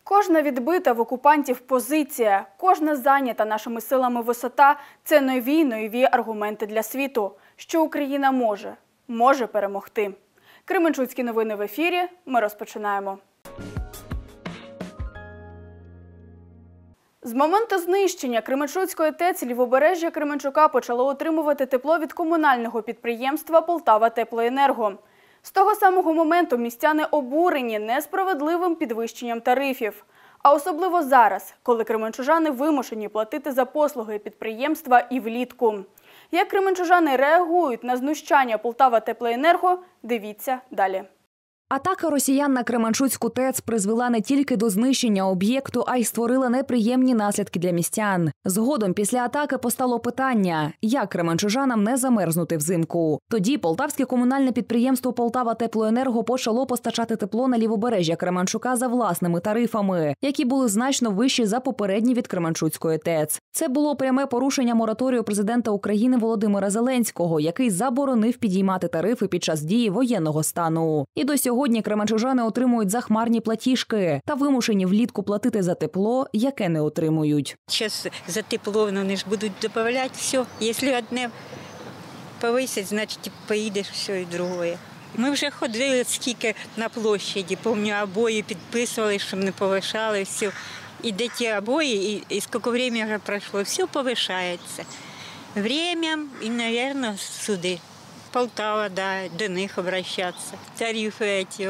Кожна відбита в окупантів позиція, кожна зайнята нашими силами висота – це нові аргументи для світу, що Україна може перемогти. Кременчуцькі новини в ефірі. Ми розпочинаємо. З моменту знищення Кременчуцької ТЕЦ Лівобережжя Кременчука почало отримувати тепло від комунального підприємства «Полтава-Теплоенерго». З того самого моменту містяни обурені несправедливим підвищенням тарифів. А особливо зараз, коли кременчужани вимушені платити за послуги підприємства і влітку. Як кременчужани реагують на знущання «Полтава-Теплоенерго» – дивіться далі. Атака росіян на Кременчуцьку ТЕЦ призвела не тільки до знищення об'єкту, а й створила неприємні наслідки для містян. Згодом після атаки постало питання, як кременчужанам не замерзнути взимку. Тоді полтавське комунальне підприємство «Полтава-Теплоенерго» почало постачати тепло на лівобережжя Кременчука за власними тарифами, які були значно вищі за попередні від Кременчуцької ТЕЦ. Це було пряме порушення мораторію президента України Володимира Зеленського, який заборонив підіймати тарифи під час дії воєнного стану. І до сьогодні кременчужани отримують захмарні платіжки та вимушені влітку платити за тепло, яке не отримують. Зараз за тепло вони ж будуть додавати все. Якщо одне повисять, значить поїдеш все і друге. Ми вже ходили скільки на площаді, пам'ятаю, обої підписували, щоб не повишали все. І де ті обої, і скільки часу вже пройшло, все повишається. Время і, мабуть, суди. Полтава, да, до них обращаться. Тарифы эти,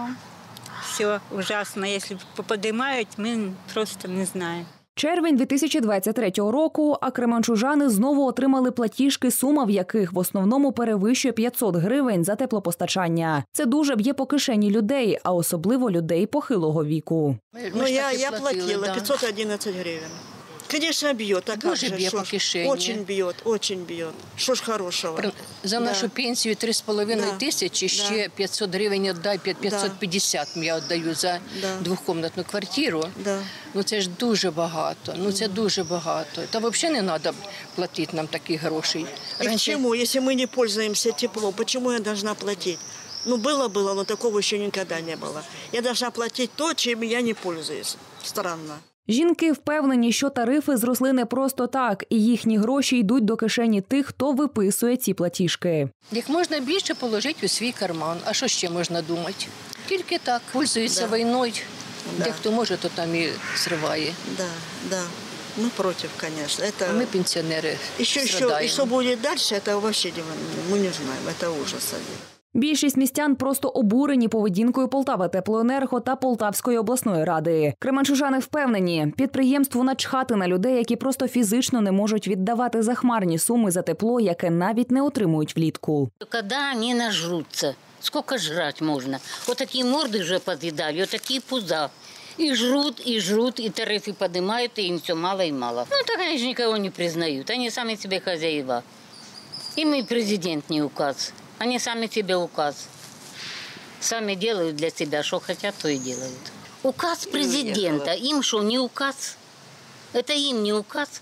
все ужасно. Если поподнимают, мы просто не знаем. Червень 2023 року, а кременчужани знову отримали платіжки, сума в яких в основному перевищує 500 гривень за теплопостачання. Це дуже б'є по кишені людей, а особливо людей похилого віку. Я платила 511 гривень. Конечно, бьет. А дуже б'є по кишені. Очень бьет. Що ж хорошого? За нашу пенсію 3,5 тисячі, ще 500 гривень віддай, 550 я віддаю за двохкімнатну квартиру. Ну це ж дуже багато. Ну це дуже багато. Та взагалі не треба платити нам такі гроші. І к чому? Якщо ми не пользуємося теплом, чому я должна платити? Ну, было, но такого ще ніколи не було. Я должна платити то, чим я не пользуюсь. Странно. Жінки впевнені, що тарифи зросли не просто так, і їхні гроші йдуть до кишені тих, хто виписує ці платіжки. Їх можна більше положити у свій карман. А що ще можна думати? Тільки так. Пользуються війною. Дехто може, то там і зриває. Да. Мы против, конечно. А мы пенсионеры страдаем. И что будет дальше, это вообще мы не знаем. Это ужас. Більшість містян просто обурені поведінкою Полтава-Теплоенерго та Полтавської обласної ради. Кременчужани впевнені, підприємству начхати на людей, які просто фізично не можуть віддавати захмарні суми за тепло, яке навіть не отримують влітку. Коли вони нажруться, скільки жрати можна? Отакі морди вже під'їдали, отакі пуза. И жрут, и тарифы поднимают, и им все мало и мало. Ну, так они же никого не признают. Они сами себе хозяева. Им и президент не указ. Они сами себе указ. Сами делают для себя, что хотят, то и делают. Указ президента. Им что, не указ? Это им не указ.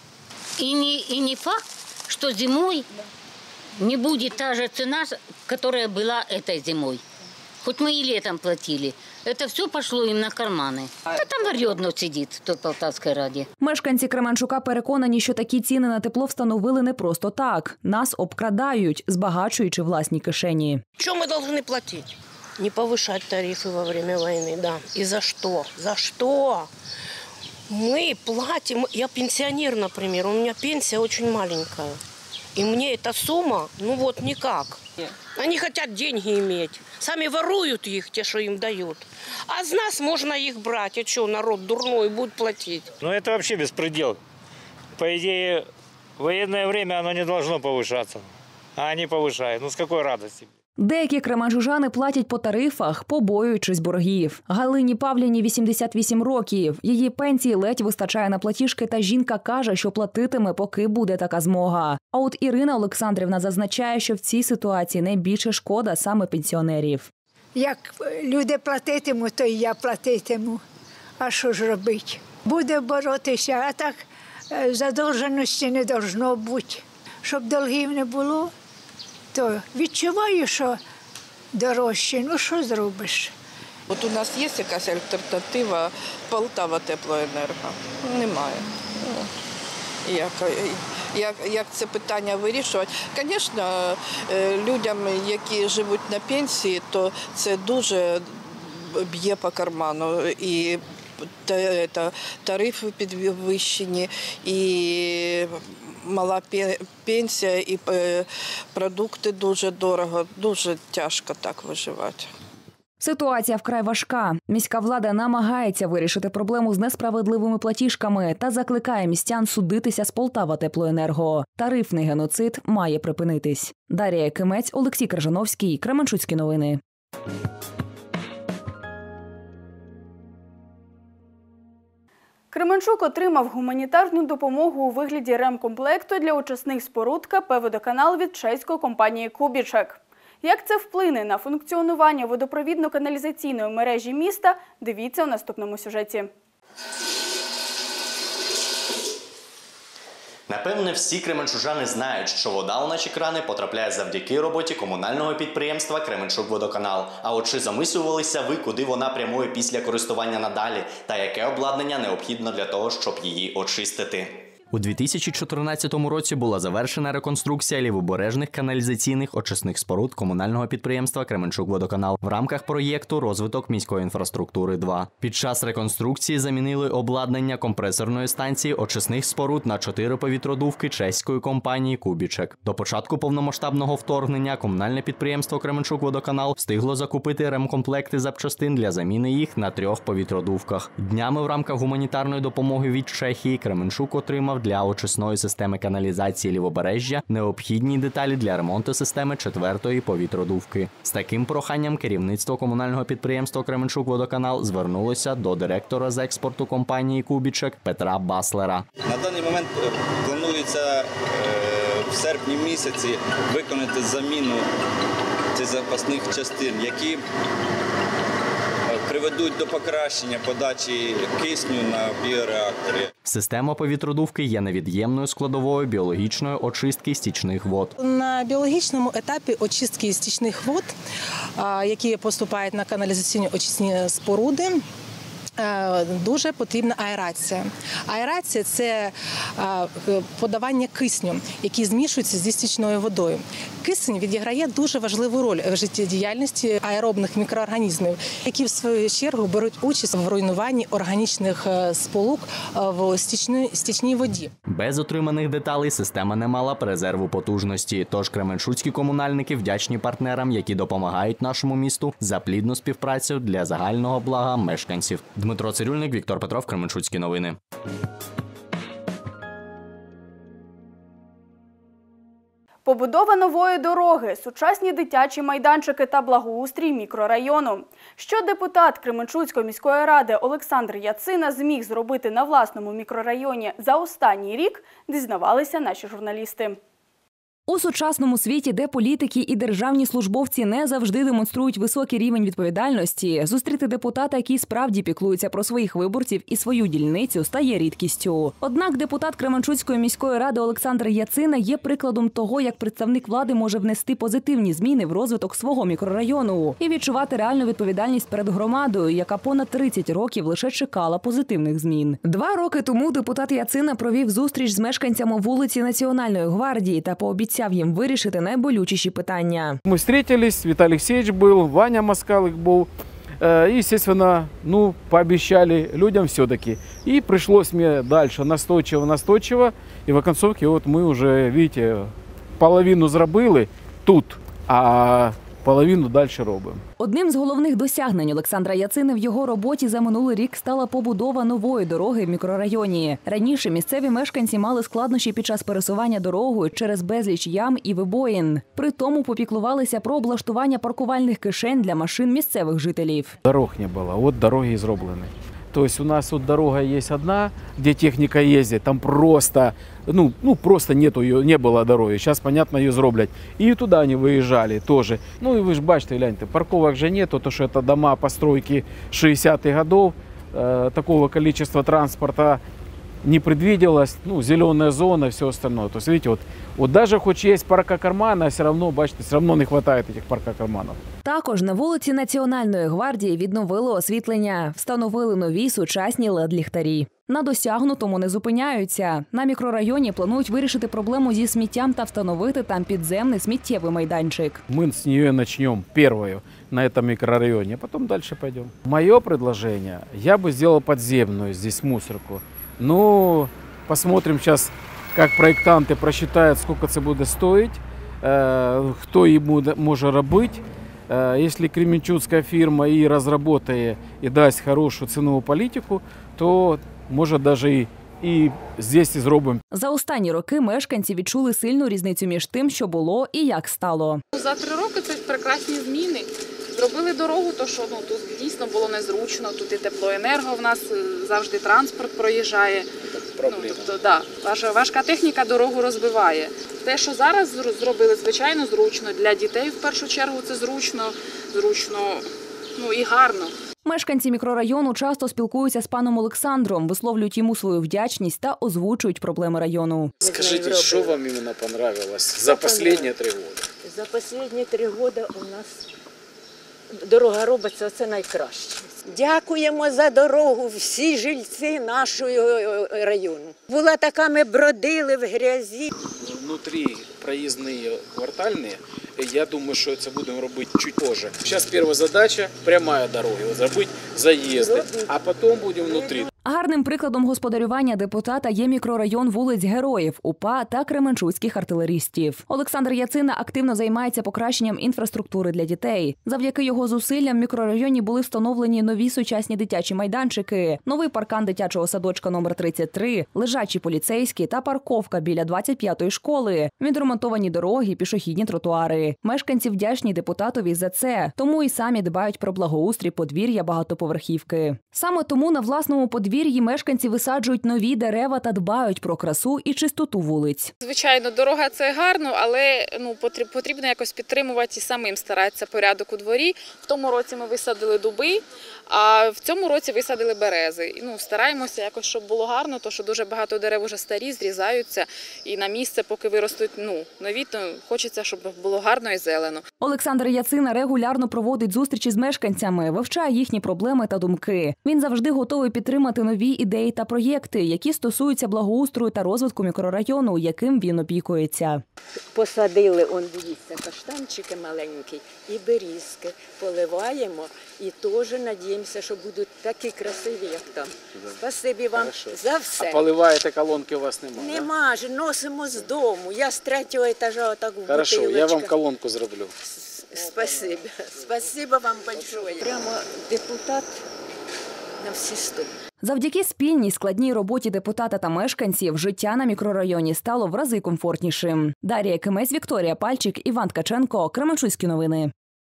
И не факт, что зимой не будет та же цена, которая была этой зимой. Хоть мы и летом платили. Это все пошло їм на кармани. Та там варьодно сидить в той Полтавській раді. Мешканці Кременчука переконані, що такі ціни на тепло встановили не просто так. Нас обкрадають, збагачуючи власні кишені. Що ми повинні платити? Не повишати тарифи во время війни, да. І за що? За що? Ми платимо, я пенсіонер, наприклад, у мене пенсія дуже маленька. И мне эта сумма, никак. Они хотят деньги иметь. Сами воруют их, те, что им дают. А с нас можно их брать. А что, народ дурной будет платить? Это вообще беспредел. По идее, в военное время оно не должно повышаться. А они повышают. С какой радости? Деякі кременчужани платять по тарифах, побоюючись боргів. Галині Павліні 88 років. Її пенсії ледь вистачає на платіжки, та жінка каже, що платитиме, поки буде така змога. А от Ірина Олександрівна зазначає, що в цій ситуації найбільше шкода саме пенсіонерів. Як люди платитимуть, то і я платитиму. А що ж робити? Буде боротися, а так задовженості не должно бути. Щоб долгів не було, то відчуваю, що дорожче. Що зробиш? От у нас є якась альтернатива Полтава Теплоенерго? Немає. Як це питання вирішувати? Звісно, людям, які живуть на пенсії, то це дуже б'є по карману. І тарифи підвищені, і мала пенсія, і продукти дуже дорого. Дуже тяжко так виживати. Ситуація вкрай важка. Міська влада намагається вирішити проблему з несправедливими платіжками та закликає містян судитися з Полтава Теплоенерго. Тарифний геноцид має припинитись. Дар'я Якимець, Олексій Крижановський, Кременчуцькі новини. Кременчук отримав гуманітарну допомогу у вигляді ремкомплекту для очисних споруд КП «Водоканал» від чеської компанії «Кубічек». Як це вплине на функціонування водопровідно-каналізаційної мережі міста, дивіться у наступному сюжеті. Напевне, всі кременчужани знають, що вода у наші крани потрапляє завдяки роботі комунального підприємства «Кременчук-Водоканал». А от чи замислювалися ви, куди вона прямує після користування надалі, та яке обладнання необхідно для того, щоб її очистити? У 2014 році була завершена реконструкція лівобережних каналізаційних очисних споруд комунального підприємства «Кременчук-Водоканал» в рамках проєкту «Розвиток міської інфраструктури-2». Під час реконструкції замінили обладнання компресорної станції очисних споруд на 4 повітродувки чеської компанії «Кубічек». До початку повномасштабного вторгнення комунальне підприємство «Кременчук-Водоканал» встигло закупити ремкомплекти запчастин для заміни їх на 3 повітродувках. Днями в рамках гуманітарної допомоги від Чехії Кременчук отримав для очисної системи каналізації Лівобережжя необхідні деталі для ремонту системи 4-ї повітродувки. З таким проханням керівництво комунального підприємства «Кременчук-Водоканал» звернулося до директора з експорту компанії «Кубічек» Петра Баслера. На даний момент планується в серпні місяці виконати заміну цих запасних частин, які приведуть до покращення подачі кисню на біореактори. Система повітродувки є невід'ємною складовою біологічної очистки стічних вод. На біологічному етапі очистки стічних вод, які поступають на каналізаційні очисні споруди, дуже потрібна аерація. Аерація – це подавання кисню, який змішується зі стічною водою. Кисень відіграє дуже важливу роль в життєдіяльності аеробних мікроорганізмів, які в свою чергу беруть участь в руйнуванні органічних сполук в стічній воді. Без отриманих деталей система не мала б резерву потужності. Тож кременчуцькі комунальники вдячні партнерам, які допомагають нашому місту за плідну співпрацю для загального блага мешканців. Дмитро Цирюльник, Віктор Петров, Кременчуцькі новини. Побудова нової дороги, сучасні дитячі майданчики та благоустрій мікрорайону. Що депутат Кременчуцької міської ради Олександр Яцина зміг зробити на власному мікрорайоні за останній рік, дізнавалися наші журналісти. У сучасному світі, де політики і державні службовці не завжди демонструють високий рівень відповідальності, зустріти депутата, який справді піклується про своїх виборців і свою дільницю, стає рідкістю. Однак депутат Кременчуцької міської ради Олександр Яцина є прикладом того, як представник влади може внести позитивні зміни в розвиток свого мікрорайону і відчувати реальну відповідальність перед громадою, яка понад 30 років лише чекала позитивних змін. 2 роки тому депутат Яцина провів зустріч з мешканцями вулиці Національної гвардії та пообіцяв їм вирішити найболючіші питання. Ми зустрілись, Віталій Олексійович був, Ваня Москалик був. И, естественно, пообещали людям все-таки. И пришлось мне дальше настойчиво. И в оконцовке вот мы уже, видите, половину зробили тут, а половину далі робимо. Одним з головних досягнень Олександра Яцини в його роботі за минулий рік стала побудова нової дороги в мікрорайоні. Раніше місцеві мешканці мали складнощі під час пересування дорогою через безліч ям і вибоїн. При тому попіклувалися про облаштування паркувальних кишень для машин місцевих жителів. Дорог не було, от дороги зроблені. То есть у нас вот дорога есть одна, где техника ездит, там просто, просто не было дороги. Сейчас, понятно, ее зроблять. И туда они выезжали тоже. И вы же бачите, гляньте, парковок же нету, то что это дома постройки 60-х годов, такого количества транспорта не предвиделось, ну, зеленая зона и все остальное. То есть, видите, вот даже хоть есть паркокарманы, а все равно, бачите, все равно не хватает этих паркокарманов. Також на вулиці Національної гвардії відновили освітлення, встановили нові сучасні LED-ліхтарі. На досягнутому не зупиняються. На мікрорайоні планують вирішити проблему зі сміттям та встановити там підземний сміттєвий майданчик. Мы с нее начнем первую на этом микрорайоне, а потом дальше пойдем. Мое предложение, я бы сделал подземную здесь мусорку. Ну, посмотрим сейчас, как проектанты просчитают, сколько это будет стоить, кто ему может робить. Если кременчуцкая фирма и разработает, и даст хорошую ценовую политику, то може даже і здесь і зробимо. За останні роки мешканці відчули сильну різницю між тим, що було і як стало. За 3 роки це прекрасні зміни. Зробили дорогу, то що тут дійсно було незручно, тут і теплоенерго, в нас завжди транспорт проїжджає. Важка техніка дорогу розбиває. Те, що зараз зробили, звичайно, зручно. Для дітей в першу чергу це зручно і гарно. Мешканці мікрорайону часто спілкуються з паном Олександром, висловлюють йому свою вдячність та озвучують проблеми району. Скажіть, що вам іменно понравилось за останні 3 роки? За останні 3 роки у нас дорога робиться, це найкраще. Дякуємо за дорогу всі жильці нашого району. Була така, ми бродили в грязі. Внутрі проїзні квартальні, я думаю, що це будемо робити чуть позже. Зараз перша задача – пряма дорога, зробити заїзди, а потім будемо внутрі. Гарним прикладом господарювання депутата є мікрорайон вулиць Героїв, УПА та кременчуцьких артилерістів. Олександр Яцина активно займається покращенням інфраструктури для дітей. Завдяки його зусиллям в мікрорайоні були встановлені нові сучасні дитячі майданчики, новий паркан дитячого садочка номер 33, лежачі поліцейські та парковка біля 25-ї школи, відремонтовані дороги, пішохідні тротуари. Мешканці вдячні депутатові за це, тому і самі дбають про благоустрій подвір'я багатоповерхівки. Саме тому на власному подвір'ї мешканці висаджують нові дерева та дбають про красу і чистоту вулиць. Звичайно, дорога – це гарно, але потрібно якось підтримувати і самим старатися порядок у дворі. В тому році ми висадили дуби, а в цьому році висадили берези. Стараємося якось, щоб було гарно, тому що дуже багато дерев вже старі, зрізаються. І на місце, поки виростуть нові, то хочеться, щоб було гарно і зелено. Олександр Яцина регулярно проводить зустрічі з мешканцями, вивчає їхні проблеми та думки. Він завжди готовий підтримати нові ідеї та проєкти, які стосуються благоустрою та розвитку мікрорайону, яким він опікується. Посадили, дивіться, каштанчики маленькі і берізки. Поливаємо і теж надіємося, що будуть такі красиві, як там. Спасибі вам за все. А поливаєте, колонки у вас немає? Нема ж, носимо з дому. Я з 3-го етажа отак в бутилочках. Хорошо, я вам колонку зроблю. Спасибо. Спасибо вам большое. Прямо депутат на всі 100. Завдяки спільній складній роботі депутата та мешканців життя на мікрорайоні стало в рази комфортнішим. Дар'я Кимець, Вікторія Пальчик, Іван Ткаченко. Кременчуцькі новини.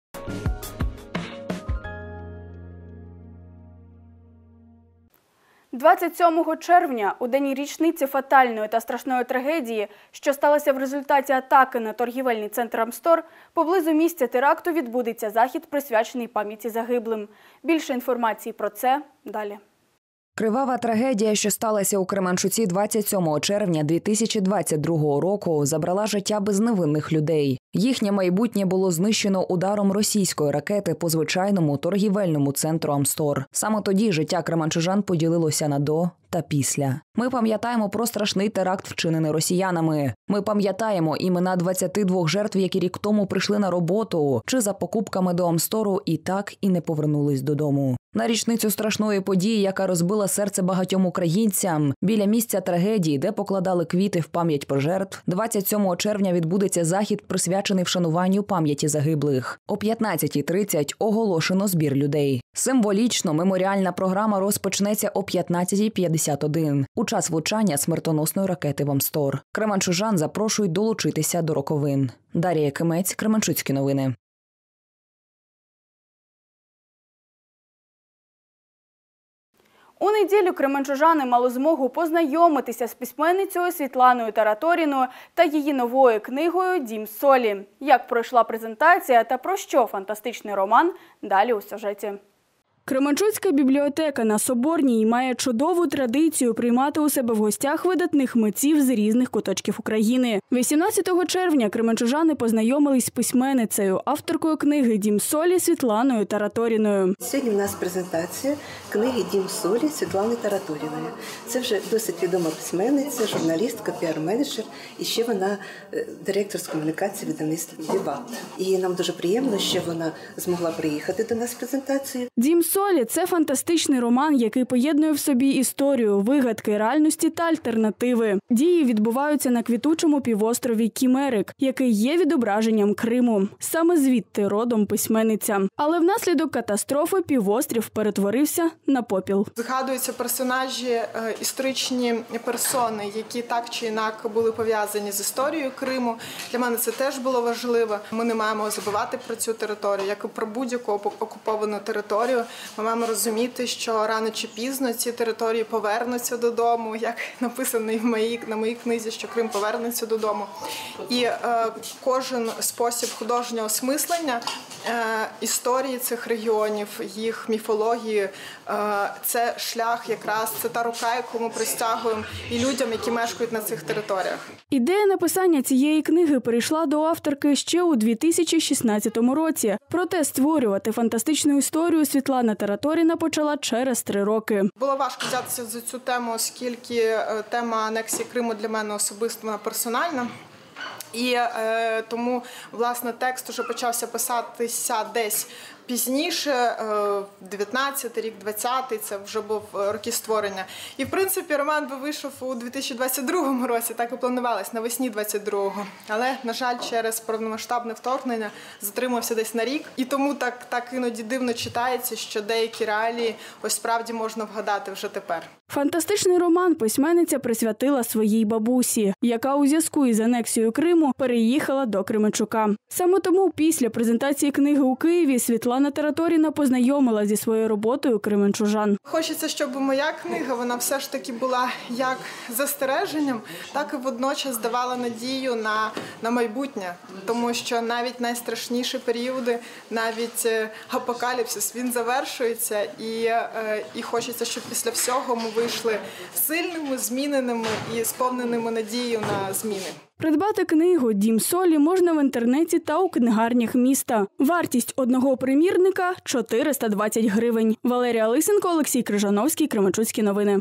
– 27 червня, у день річниці фатальної та страшної трагедії, що сталося в результаті атаки на торгівельний центр Амстор, поблизу місця теракту відбудеться захід, присвячений пам'яті загиблим. Більше інформації про це далі. Кривава трагедія, що сталася у Кременчуці 27 червня 2022 року, забрала життя безневинних людей. Їхнє майбутнє було знищено ударом російської ракети по звичайному торгівельному центру Амстор. Саме тоді життя кременчужан поділилося на до та після. Ми пам'ятаємо про страшний теракт, вчинений росіянами. Ми пам'ятаємо імена 22 жертв, які рік тому прийшли на роботу чи за покупками до Амстору і так і не повернулись додому. На річницю страшної події, яка розбила серце багатьом українцям, біля місця трагедії, де покладали квіти в пам'ять про жертв, 27 червня відбудеться захід, присвячений вшануванню пам'яті загиблих. О 15:30 оголошено збір людей. Символічно меморіальна програма розпочнеться о 15:51 у час влучання смертоносної ракети в Амстор. Кременчужан запрошують долучитися до роковин. Дар'я Кимець, Кременчуцькі новини. У неділю кременчужани мали змогу познайомитися з письменницею Світланою Тараторіною та її новою книгою «Дім солі». Як пройшла презентація та про що фантастичний роман – далі у сюжеті. Кременчуцька бібліотека на Соборній має чудову традицію приймати у себе в гостях видатних митців з різних куточків України. 18 червня кременчужани познайомились з письменницею, авторкою книги «Дім солі» Світланою Тараторіною. Сьогодні в нас презентація книги «Дім солі» Світлани Тараторіної. Це вже досить відома письменниця, журналістка, піар-менеджер і ще вона директор з комунікації видавництва «Дебат». І нам дуже приємно, що вона змогла приїхати до нас з презентацією. «Дім солі» – це фантастичний роман, який поєднує в собі історію, вигадки, реальності та альтернативи. Дії відбуваються на квітучому півострові Кімерик, який є відображенням Криму. Саме звідти родом письменниця. Але внаслідок катастрофи півострів перетворився на попіл. Згадуються персонажі, історичні персони, які так чи інакше були пов'язані з історією Криму. Для мене це теж було важливо. Ми не маємо забувати про цю територію, як і про будь-яку окуповану територію. Ми маємо розуміти, що рано чи пізно ці території повернуться додому, як написано і на моїй книзі, що Крим повернеться додому. І кожен спосіб художнього осмислення історії цих регіонів, їх міфології, це шлях якраз, це та рука, яку ми простягуємо і людям, які мешкають на цих територіях. Ідея написання цієї книги перейшла до авторки ще у 2016 році. Проте створювати фантастичну історію Світлана Тараторіна почала через 3 роки. Було важко взятися за цю тему, оскільки тема анексії Криму для мене особисто вона персональна. І тому, власне, текст уже почався писатися десь пізніше, 19-й рік, 20-й, це вже був роки створення. І, в принципі, роман би вийшов у 2022 році, так і планувалось, навесні 22-го. Але, на жаль, через повномасштабне вторгнення затримався десь на рік. І тому так іноді дивно читається, що деякі реалії ось справді можна вгадати вже тепер. Фантастичний роман письменниця присвятила своїй бабусі, яка у зв'язку із анексією Криму переїхала до Кременчука. Саме тому після презентації книги у Києві Світлана Тараторіна познайомила зі своєю роботою кременчужан. Хочеться, щоб моя книга, вона все ж таки була як застереженням, так і водночас давала надію на майбутнє. Тому що навіть найстрашніші періоди, навіть апокаліпсис, він завершується. І хочеться, щоб після всього ми вийшли сильними, зміненими і сповненими надією на зміни. Придбати книгу «Дім солі» можна в інтернеті та у книгарнях міста. Вартість одного примірника – 420 гривень. Валерія Лисенко, Олексій Крижановський, Кременчуцькі новини.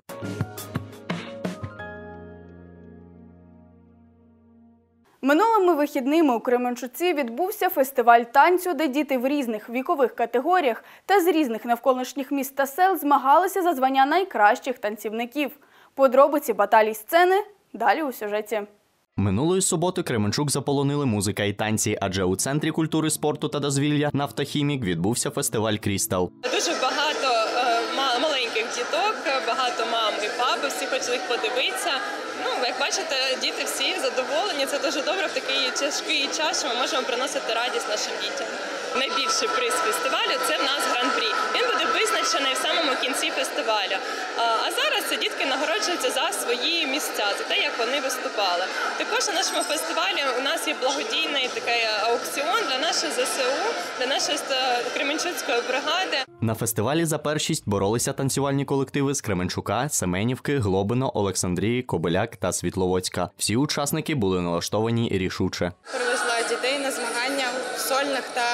Минулими вихідними у Кременчуці відбувся фестиваль танцю, де діти в різних вікових категоріях та з різних навколишніх міст та сел змагалися за звання найкращих танцівників. Подробиці баталій сцени далі у сюжеті. Минулої суботи Кременчук заполонили музика і танці, адже у Центрі культури, спорту та дозвілля «Нафтохімік» відбувся фестиваль «Крістал». Дуже багато маленьких діток, багато мам і папи, всі хочуть їх подивитися. Як бачите, діти всі задоволені, це дуже добре в такий тяжкий час, що ми можемо приносити радість нашим дітям. Найбільший приз фестивалю – це в нас гран-прі. Він буде визначений в самому кінці фестивалю. А зараз дітки нагороджуються за свої місця, за те, як вони виступали. Також на нашому фестивалі у нас є благодійний такий аукціон для нашої ЗСУ, для нашої Кременчуцької бригади. На фестивалі за першість боролися танцювальні колективи з Кременчука, Семенівки, Глобино, Олександрії, Кобиляк та Світловодська. Всі учасники були налаштовані рішуче. Привезла дітей на змагання в сольних та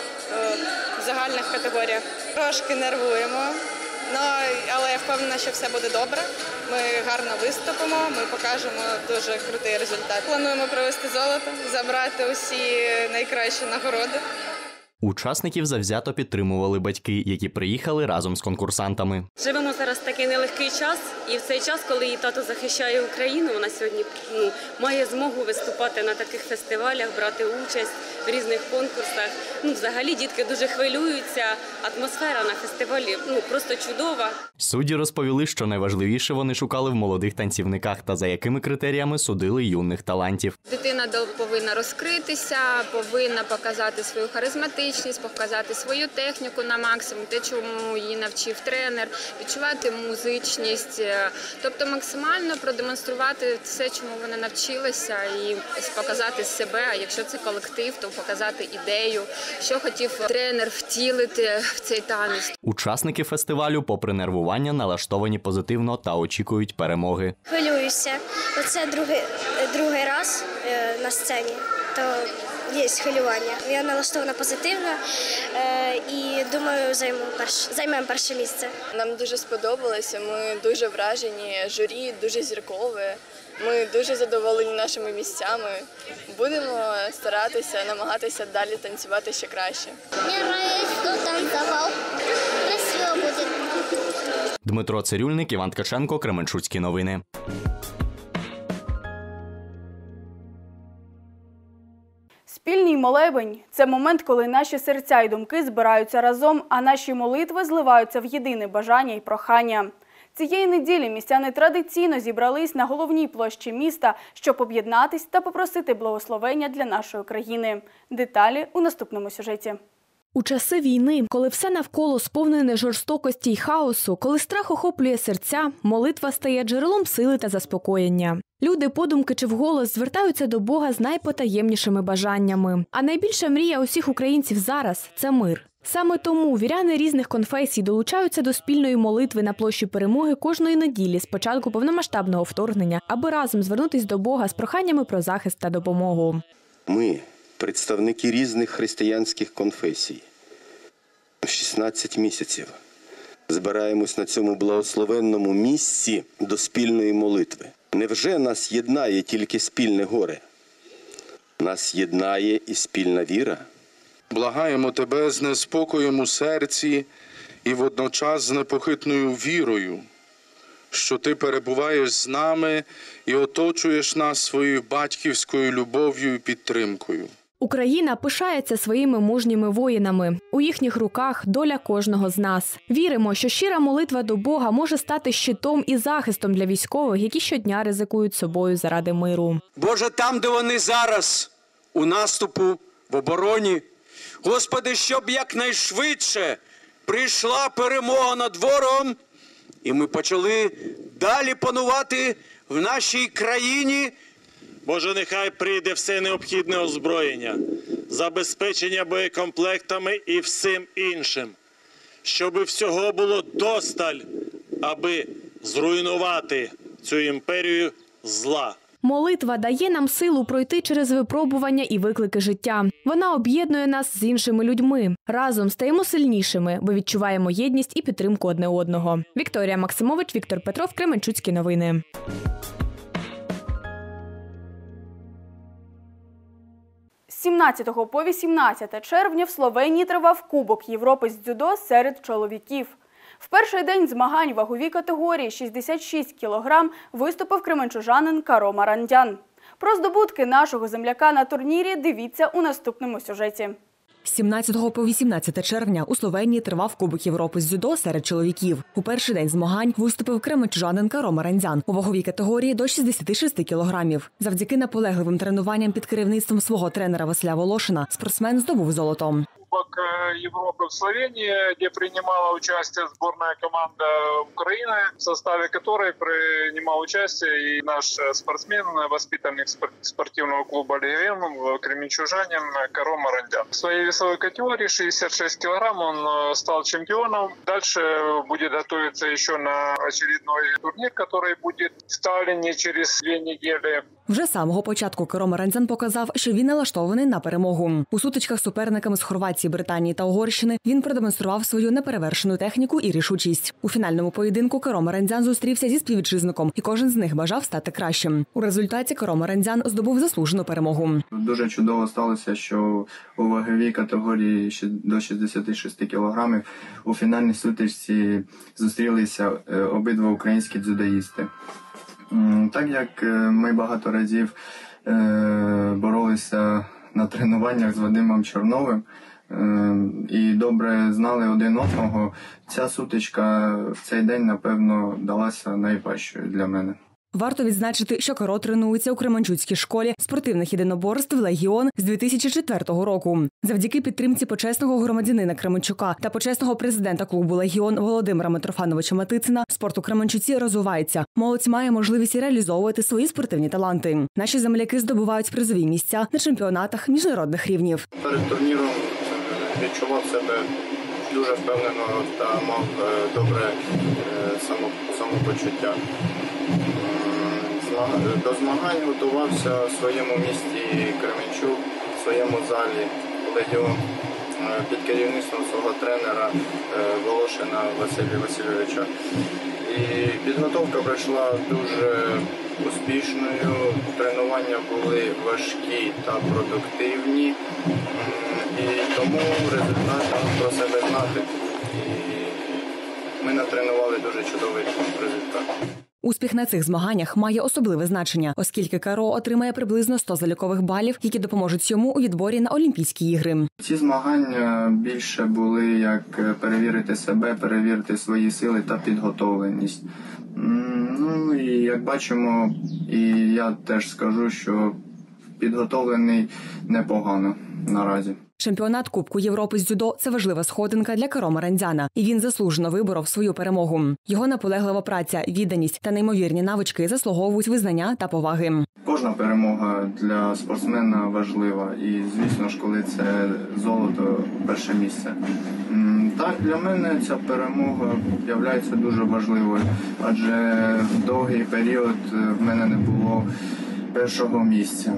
загальних категоріях. Трошки нервуємо, але я впевнена, що все буде добре. Ми гарно виступимо, ми покажемо дуже крутий результат. Плануємо привезти золото, забрати усі найкращі нагороди. Учасників завзято підтримували батьки, які приїхали разом з конкурсантами. Живемо зараз в такий нелегкий час, і в цей час, коли її тато захищає Україну, вона сьогодні має змогу виступати на таких фестивалях, брати участь в різних конкурсах. Взагалі дітки дуже хвилюються, атмосфера на фестивалі просто чудова. Судді розповіли, що найважливіше вони шукали в молодих танцівниках та за якими критеріями судили юних талантів. Дитина повинна розкритися, повинна показати свою харизматичність, показати свою техніку на максимум, те, чому її навчив тренер, відчувати музичність, тобто максимально продемонструвати все, чому вона навчилася, і показати себе. А якщо це колектив, то показати ідею, що хотів тренер втілити в цей танець. Учасники фестивалю, попри нервування, налаштовані позитивно та очікують перемоги. Хвилююся. Оце другий раз на сцені, то є хвилювання. Я налаштована позитивно і думаю, займемо перше місце. Нам дуже сподобалося, ми дуже вражені, журі дуже зіркове. Ми дуже задоволені нашими місцями. Будемо старатися, намагатися далі танцювати ще краще. Мені подобається, хто танцював. Красиво буде. Дмитро Цирюльник, Іван Ткаченко, Кременчуцькі новини. Спільний молебень – це момент, коли наші серця і думки збираються разом, а наші молитви зливаються в єдине бажання і прохання. Цієї неділі містяни традиційно зібрались на головній площі міста, щоб об'єднатись та попросити благословення для нашої країни. Деталі у наступному сюжеті. У часи війни, коли все навколо сповнене жорстокості й хаосу, коли страх охоплює серця, молитва стає джерелом сили та заспокоєння. Люди подумки чи вголос звертаються до Бога з найпотаємнішими бажаннями. А найбільша мрія усіх українців зараз – це мир. Саме тому віряни різних конфесій долучаються до спільної молитви на площі Перемоги кожної неділі з початку повномасштабного вторгнення, аби разом звернутися до Бога з проханнями про захист та допомогу. Ми, представники різних християнських конфесій, 16 місяців збираємось на цьому благословенному місці до спільної молитви. Невже нас єднає тільки спільне горе? Нас єднає і спільна віра? Благаємо Тебе з неспокоєм у серці і водночас з непохитною вірою, що Ти перебуваєш з нами і оточуєш нас своєю батьківською любов'ю і підтримкою. Україна пишається своїми мужніми воїнами. У їхніх руках доля кожного з нас. Віримо, що щира молитва до Бога може стати щитом і захистом для військових, які щодня ризикують собою заради миру. Боже, там, де вони зараз, у наступу, в обороні, Господи, щоб якнайшвидше прийшла перемога над ворогом, і ми почали далі панувати в нашій країні. Боже, нехай прийде все необхідне озброєння, забезпечення боєкомплектами і всім іншим, щоб всього було досталь, аби зруйнувати цю імперію зла. Молитва дає нам силу пройти через випробування і виклики життя. Вона об'єднує нас з іншими людьми. Разом стаємо сильнішими, бо відчуваємо єдність і підтримку одне одного. Вікторія Максимович, Віктор Петров, Кременчуцькі новини. З 17 по 18 червня в Словенії тривав Кубок Європи з дзюдо серед чоловіків. В перший день змагань в ваговій категорії 66 кг виступив кременчужанин Каро Марандян. Про здобутки нашого земляка на турнірі дивіться у наступному сюжеті. З 17 по 18 червня у Словенії тривав Кубок Європи з дзюдо серед чоловіків. У перший день змагань виступив кременчужанин Каро Марандян у ваговій категорії до 66 кілограмів. Завдяки наполегливим тренуванням під керівництвом свого тренера Василя Волошина спортсмен здобув золото. Кубок Европы в Словении, где принимала участие сборная команда Украины, в составе которой принимал участие и наш спортсмен, воспитанник спортивного клуба «Левен», кременчужанин Каро Марандян. В своей весовой категории 66 килограмм он стал чемпионом. Дальше будет готовиться еще на очередной турнир, который будет в Таллине через 2 недели. Вже з самого початку Каро Марандян показав, що він налаштований на перемогу. У сутичках з суперниками з Хорватії, Британії та Угорщини він продемонстрував свою неперевершену техніку і рішучість. У фінальному поєдинку Каро Марандян зустрівся зі співвітчизником, і кожен з них бажав стати кращим. У результаті Каро Марандян здобув заслужену перемогу. Дуже чудово сталося, що у ваговій категорії до 66 кілограмів у фінальній сутичці зустрілися обидва українські дзюдоїсти. Так як ми багато разів боролися на тренуваннях з Вадимом Чорновим і добре знали один одного, ця сутичка в цей день, напевно, далася найважчою для мене. Варто відзначити, що Каро тренується у Кременчуцькій школі спортивних єдиноборств «Легіон» з 2004 року. Завдяки підтримці почесного громадянина Кременчука та почесного президента клубу «Легіон» Володимира Митрофановича Матицина спорт у Кременчуці розвивається. Молодь має можливість реалізовувати свої спортивні таланти. Наші земляки здобувають призові місця на чемпіонатах міжнародних рівнів. Перед турніром відчував себе дуже впевнено та мав добре самопочуття. До змагань готувався в своєму місті Кременчук, в своєму залі «Легіон» під керівництвом свого тренера Волошина Василія Васильовича. І підготовка пройшла дуже успішною, тренування були важкі та продуктивні, і тому результат про себе знати. І ми натренували дуже чудовий результат. Успіх на цих змаганнях має особливе значення, оскільки Каро отримає приблизно 100 залікових балів, які допоможуть йому у відборі на Олімпійські ігри. Ці змагання більше були як перевірити себе, перевірити свої сили та підготовленість. Ну і як бачимо, і я теж скажу, що підготовлений непогано наразі. Чемпіонат Кубку Європи з дзюдо – це важлива сходинка для Каро Марандзяна, і він заслужено виборов свою перемогу. Його наполеглива праця, відданість та неймовірні навички заслуговують визнання та поваги. Кожна перемога для спортсмена важлива, і звісно ж, коли це золото, перше місце. Так, для мене ця перемога є дуже важливою, адже в довгий період в мене не було першого місця.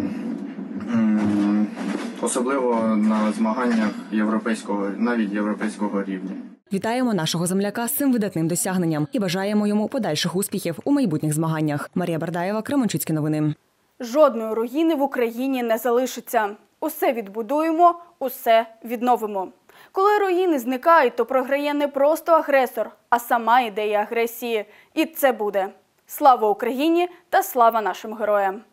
Особливо на змаганнях навіть європейського рівня. Вітаємо нашого земляка з цим видатним досягненням і бажаємо йому подальших успіхів у майбутніх змаганнях. Марія Бардаєва, Кременчуцькі новини. Жодної руїни в Україні не залишиться. Усе відбудуємо, усе відновимо. Коли руїни зникають, то програє не просто агресор, а сама ідея агресії. І це буде. Слава Україні та слава нашим героям!